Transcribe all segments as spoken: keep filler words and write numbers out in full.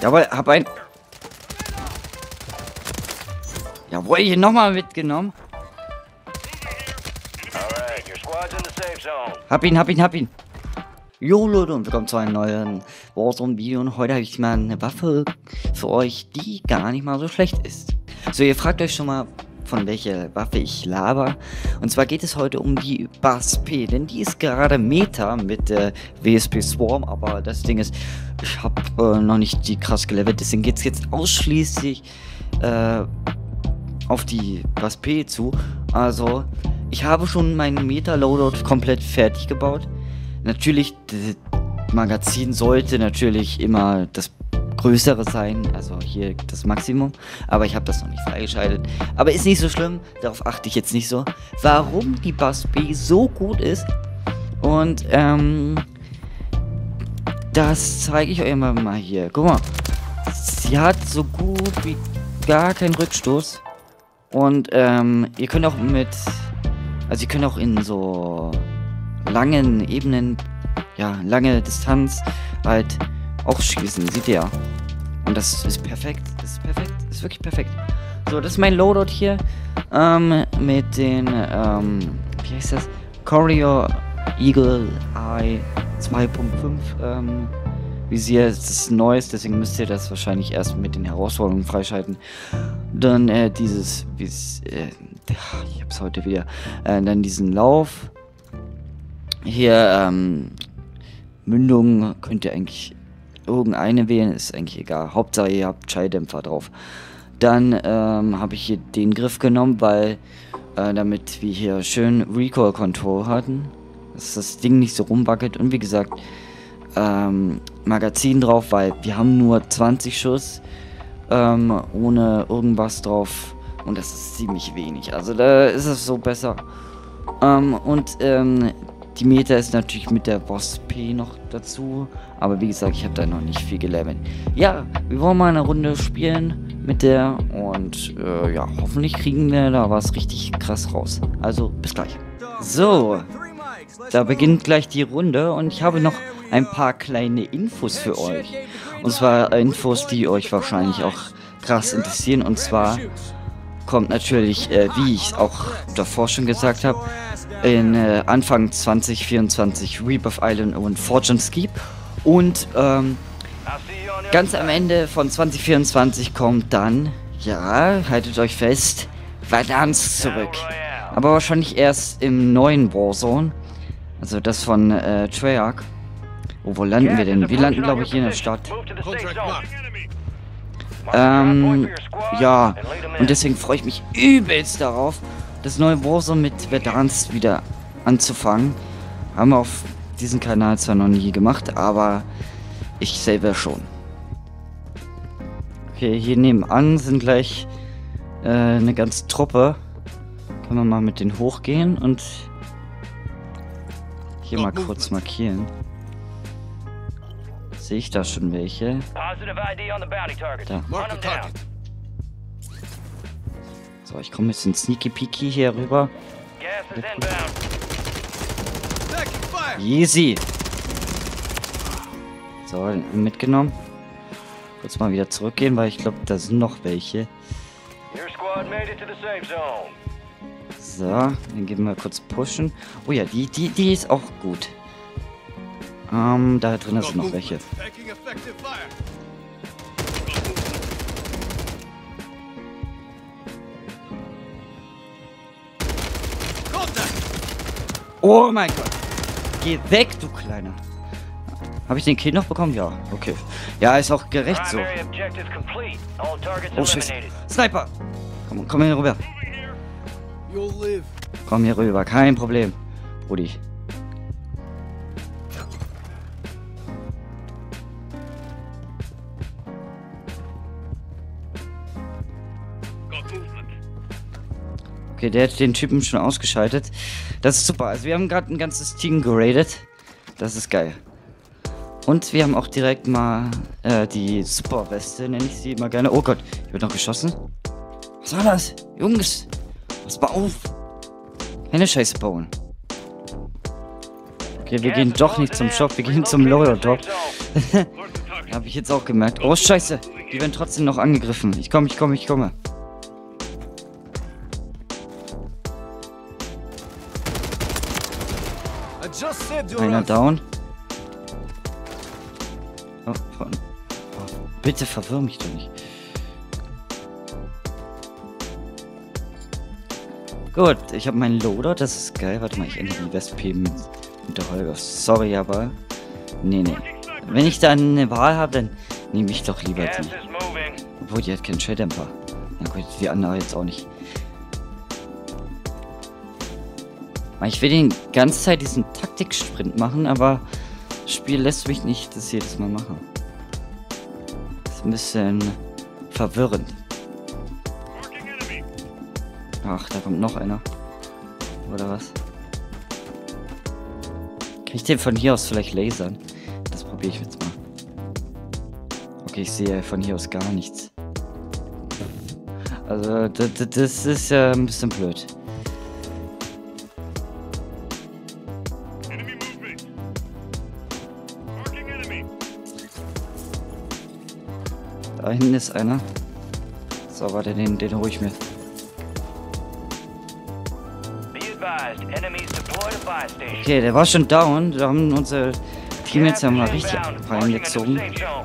Jawohl, hab ein... Jawohl, hier nochmal mitgenommen. Hab ihn, hab ihn, hab ihn. Jo Leute und willkommen zu einem neuen Warzone-Video. Und heute habe ich mal eine Waffe für euch, die gar nicht mal so schlecht ist. So, ihr fragt euch schon mal, von welcher Waffe ich laber. Und zwar geht es heute um die B A S P, denn die ist gerade Meta mit der W S P Swarm. Aber das Ding ist, ich habe äh, noch nicht die krass gelevelt, deswegen geht es jetzt ausschließlich äh, auf die B A S P zu. Also, ich habe schon meinen Meta-Loadout komplett fertig gebaut. Natürlich, das Magazin sollte natürlich immer das größere sein, also hier das Maximum, aber ich habe das noch nicht freigeschaltet. Aber ist nicht so schlimm, darauf achte ich jetzt nicht so. Warum die B A S P so gut ist und ähm, das zeige ich euch mal, mal hier. Guck mal, sie hat so gut wie gar keinen Rückstoß und ähm, ihr könnt auch mit, also ihr könnt auch in so langen Ebenen, ja, lange Distanz halt auch schießen, seht ihr ja. Und das ist perfekt, das ist perfekt, das ist wirklich perfekt. So, das ist mein Loadout hier, ähm, mit den, ähm, wie heißt das? Courier Eagle Eye zwei Punkt fünf, ähm, Visier, das ist neues, deswegen müsst ihr das wahrscheinlich erst mit den Herausforderungen freischalten. Dann, äh, dieses, wie äh, ich hab's heute wieder, äh, dann diesen Lauf. Hier, ähm, Mündung könnt ihr eigentlich irgendeine wählen, ist eigentlich egal. Hauptsache ihr habt Schalldämpfer drauf. Dann ähm, habe ich hier den Griff genommen, weil äh, damit wir hier schön Recoil Control hatten, dass das Ding nicht so rumwackelt. Und wie gesagt, ähm, Magazin drauf, weil wir haben nur zwanzig Schuss ähm, ohne irgendwas drauf. Und das ist ziemlich wenig. Also da ist es so besser. Ähm, und ähm, die Meta ist natürlich mit der B A S P noch dazu. Aber wie gesagt, ich habe da noch nicht viel gelevelt. Ja, wir wollen mal eine Runde spielen mit der. Und äh, ja, hoffentlich kriegen wir da was richtig krass raus. Also, bis gleich. So, da beginnt gleich die Runde. Und ich habe noch ein paar kleine Infos für euch. Und zwar Infos, die euch wahrscheinlich auch krass interessieren. Und zwar kommt natürlich, äh, wie ich auch davor schon gesagt habe, in äh, Anfang zwanzig vierundzwanzig Rebirth Island und Fortune Skip. Und ähm, ganz am Ende von zwanzig vierundzwanzig kommt dann, ja, haltet euch fest, Verdansk zurück. Aber wahrscheinlich erst im neuen Warzone. Also das von äh, Treyarch. Oh, wo landen wir denn? Wir landen, glaube ich, hier in der Stadt. Ähm, ja, und deswegen freue ich mich übelst darauf, das neue Warzone mit Verdansk wieder anzufangen. Haben wir auf diesen Kanal zwar noch nie gemacht, aber ich selber schon. Okay, hier nebenan sind gleich äh, eine ganze Truppe. Können wir mal mit denen hochgehen und hier mal kurz markieren. Sehe ich da schon welche? Da. So, ich komme jetzt in Sneaky Peaky hier rüber. Easy. So, mitgenommen. Kurz mal wieder zurückgehen, weil ich glaube, da sind noch welche. So, dann gehen wir kurz pushen. Oh ja, die, die, die ist auch gut. Ähm, da drin sind noch welche. Oh mein Gott. Geh weg, du Kleiner. Habe ich den Kill noch bekommen? Ja, okay. Ja, ist auch gerecht so. Oh, Scheiße. Sniper! Komm, komm hier rüber. Komm hier rüber, kein Problem. Brudi. Okay, der hat den Typen schon ausgeschaltet. Das ist super. Also wir haben gerade ein ganzes Team geradet. Das ist geil. Und wir haben auch direkt mal äh, die Superweste, nenne ich sie immer gerne. Oh Gott, ich wird noch geschossen. Was war das? Jungs, pass mal auf. Keine Scheiße bauen. Okay, wir gehen doch nicht zum Shop, wir gehen zum Loadout Drop. Habe ich jetzt auch gemerkt. Oh, scheiße. Die werden trotzdem noch angegriffen. Ich komme, ich komme, ich komme. Einer down. Oh, von, oh, bitte verwirr mich doch nicht. Gut, ich habe meinen Loader, das ist geil. Warte mal, ich ändere die West-P mit der Holger. Sorry, aber... Nee, nee. Wenn ich dann eine Wahl habe, dann nehme ich doch lieber die. Obwohl, die hat keinen Schalldämpfer. Na gut, die andere jetzt auch nicht. Ich will die ganze Zeit diesen Taktiksprint machen, aber das Spiel lässt mich nicht das jedes Mal machen. Das ist ein bisschen verwirrend. Ach, da kommt noch einer. Oder was? Kann ich den von hier aus vielleicht lasern? Das probiere ich jetzt mal. Okay, ich sehe von hier aus gar nichts. Also, das ist ja ein bisschen blöd. Da hinten ist einer. So, warte, den, den hole ich mir. Okay, der war schon down. Da haben unsere Teammates ja mal richtig reingezogen.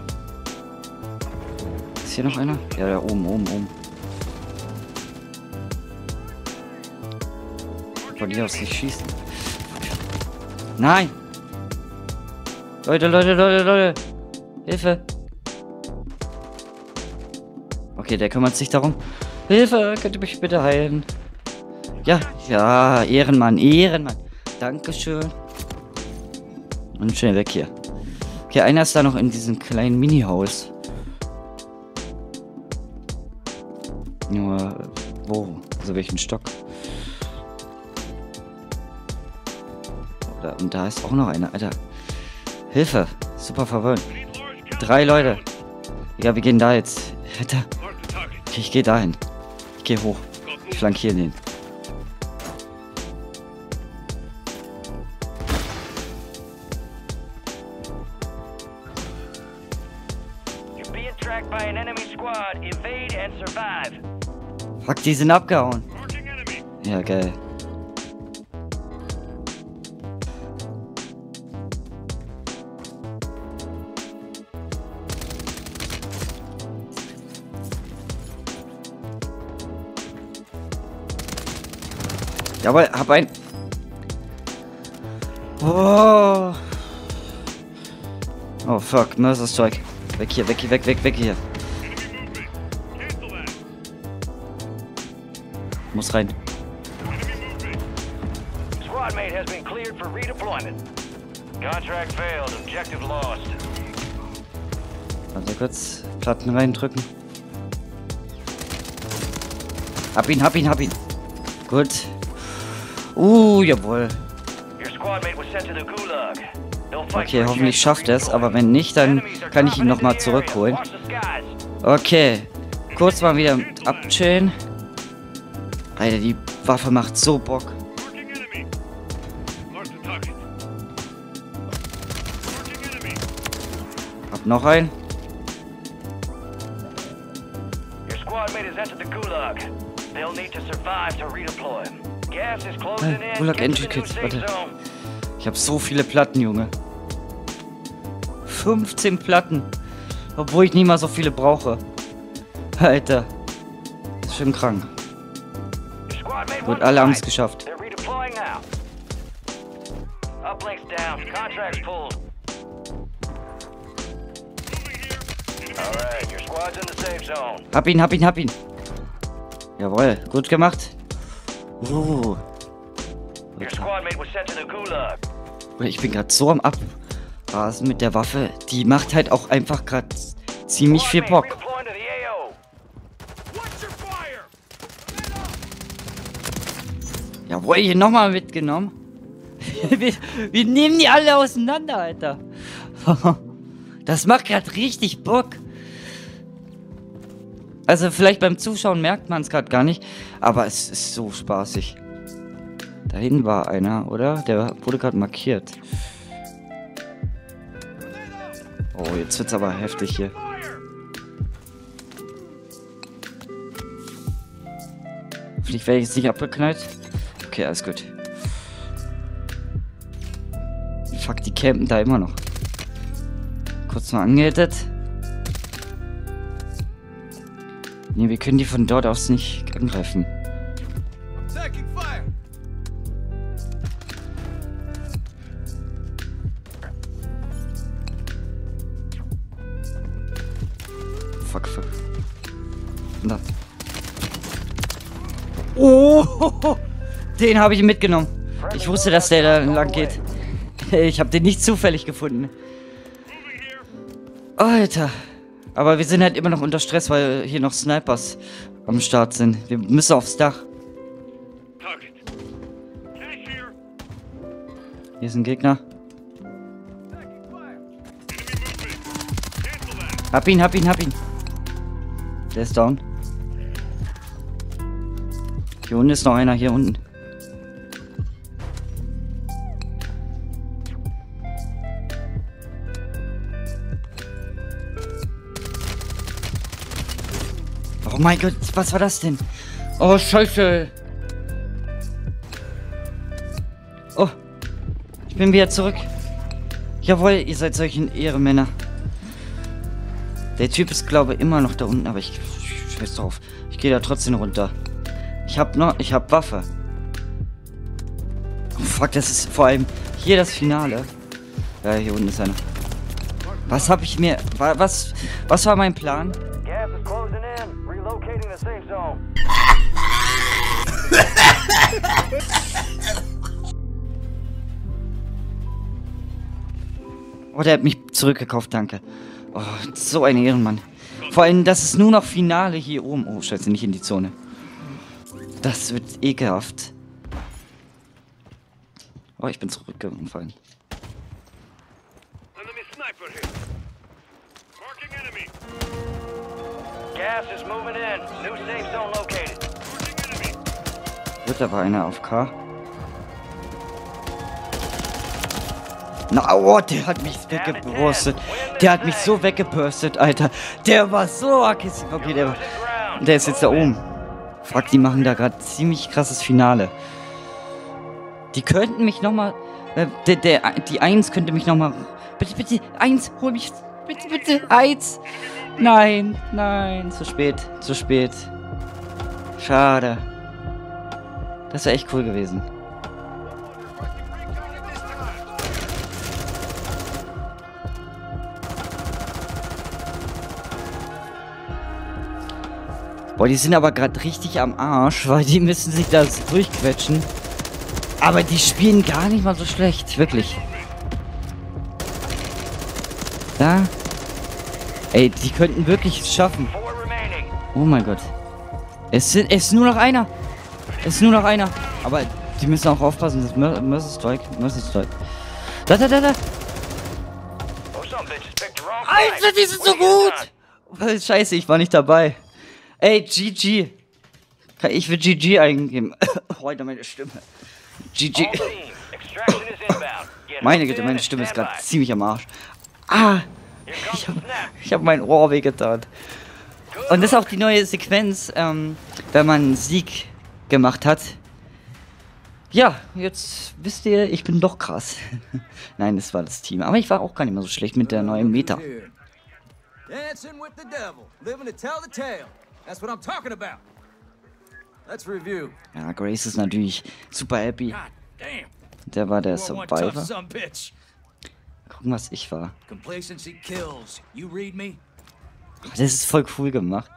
Ist hier noch einer? Ja, da oben, oben, oben. Von hier aus nicht schießen. Nein! Leute, Leute, Leute, Leute! Hilfe! Okay, der kümmert sich darum. Hilfe, könnt ihr mich bitte heilen? Ja, ja, Ehrenmann, Ehrenmann. Dankeschön. Und schnell weg hier. Okay, einer ist da noch in diesem kleinen Mini-Haus. Nur, wo? Also welchen Stock? Oder, und da ist auch noch einer, Alter. Hilfe, super verwirrend. Drei Leute. Ja, wir gehen da jetzt. Alter. Okay, ich gehe dahin. Ich gehe hoch. Ich flankiere den. Fuck, die sind abgehauen. Ja, geil. Jawohl, hab ein... Oh. Oh, fuck. Mörser Strike. Weg hier, weg hier, weg, weg, weg hier. Muss rein. Squadmate has been cleared for redeployment. Contract failed, objective lost. Also kurz Platten reindrücken. Hab ihn, hab ihn, hab ihn. Gut. Uh, jawohl. Okay, hoffentlich schafft er es, aber wenn nicht, dann kann ich ihn nochmal zurückholen. Okay. Kurz mal wieder abchillen. Alter, die Waffe macht so Bock. Hab noch einen. Hey, Gulag Entry Kit, warte. Ich hab so viele Platten, Junge. fünfzehn Platten. Obwohl ich nie mal so viele brauche. Alter. Das ist schon krank. Gut, alle haben es geschafft. Hab ihn, hab ihn, hab ihn. Jawohl, gut gemacht. Uh. Ich bin gerade so am Abrasen mit der Waffe. Die macht halt auch einfach gerade ziemlich viel Bock. Jawohl, hier nochmal mitgenommen. wir, wir nehmen die alle auseinander, Alter. Das macht gerade richtig Bock. Also vielleicht beim Zuschauen merkt man es gerade gar nicht, aber es ist so spaßig. Da hinten war einer, oder? Der wurde gerade markiert. Oh, jetzt wird's aber heftig hier. Vielleicht werde ich jetzt nicht abgeknallt. Okay, alles gut. Fuck, die campen da immer noch. Kurz mal angehittet. Ne, wir können die von dort aus nicht angreifen. Fuck, fuck. Na. Oh, den habe ich mitgenommen. Ich wusste, dass der da lang geht. Ich habe den nicht zufällig gefunden. Alter. Aber wir sind halt immer noch unter Stress, weil hier noch Snipers am Start sind. Wir müssen aufs Dach. Hier ist ein Gegner. Hab ihn, hab ihn, hab ihn. Der ist down. Hier unten ist noch einer, hier unten. Oh mein Gott, was war das denn? Oh, Scheiße. Oh, ich bin wieder zurück. Jawohl, ihr seid solche Ehrenmänner. Der Typ ist, glaube ich, immer noch da unten, aber ich, ich scheiß drauf. Ich gehe da trotzdem runter. Ich hab noch, ich hab Waffe. Oh fuck, das ist vor allem hier das Finale. Ja, hier unten ist einer. Was hab ich mir, was, was war mein Plan? Oh, der hat mich zurückgekauft, danke. Oh, so ein Ehrenmann. Vor allem, das ist nur noch Finale hier oben. Oh, scheiße, nicht in die Zone. Das wird ekelhaft. Oh, ich bin zurückgefallen. Wird aber einer auf K. Na, oh, der hat mich weggeburstet. Der hat mich so weggeburstet, Alter. Der war so aggressiv. Okay, der, der ist jetzt da oben. Fuck, die machen da gerade ziemlich krasses Finale. Die könnten mich nochmal... Äh, der, der, die Eins könnte mich nochmal... Bitte, bitte, Eins, hol mich... Bitte, bitte, Eins. Nein, nein, zu spät, zu spät. Schade. Das wäre echt cool gewesen. Boah, die sind aber gerade richtig am Arsch, weil die müssen sich da durchquetschen. Aber die spielen gar nicht mal so schlecht, wirklich. Da. Ey, die könnten wirklich es schaffen. Oh mein Gott. Es, sind, es ist nur noch einer. Es ist nur noch einer. Aber die müssen auch aufpassen. Das Mercy Strike. Mercy Strike. Da, da, da, da. Alter, die sind so gut. Scheiße, ich war nicht dabei. Ey, G G. Ich will G G eingeben. Heute meine Stimme. G G. Meine Güte, meine Stimme ist gerade ziemlich am Arsch. Ah. Ich habe ich hab mein Ohr wehgetan. Und das ist auch die neue Sequenz, ähm, wenn man einen Sieg gemacht hat. Ja, jetzt wisst ihr, ich bin doch krass. Nein, das war das Team. Aber ich war auch gar nicht mehr so schlecht mit der neuen Meta. Ja, Grace ist natürlich super happy. Der war der Survivor. Gucken, was ich war. Das ist voll cool gemacht.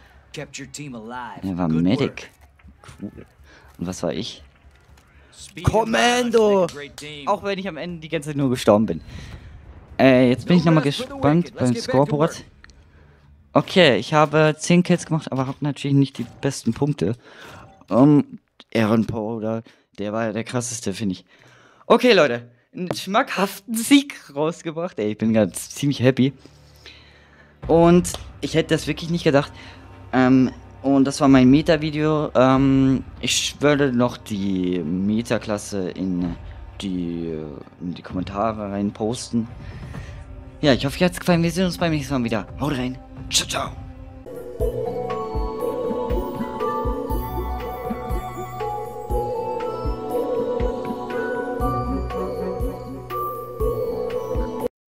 Er war Medic. Cool. Und was war ich? Kommando! Auch wenn ich am Ende die ganze Zeit nur gestorben bin. Äh, jetzt bin ich nochmal gespannt beim Scoreboard. Okay, ich habe zehn Kills gemacht, aber habe natürlich nicht die besten Punkte. Um, Aaron Powder, der war der krasseste, finde ich. Okay, Leute. Einen schmackhaften Sieg rausgebracht. Ey, ich bin ganz ziemlich happy. Und ich hätte das wirklich nicht gedacht. Ähm, und das war mein Meta-Video. Ähm, ich würde noch die Meta-Klasse in die, in die Kommentare rein posten. Ja, ich hoffe, euch hat's gefallen. Wir sehen uns beim nächsten Mal wieder. Haut rein. Ciao, ciao.